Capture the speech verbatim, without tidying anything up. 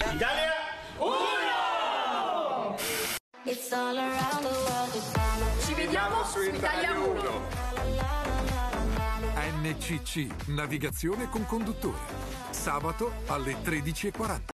Italia uno! Ci vediamo su Italia uno. N C C, navigazione con conduttore. Sabato alle tredici e quaranta.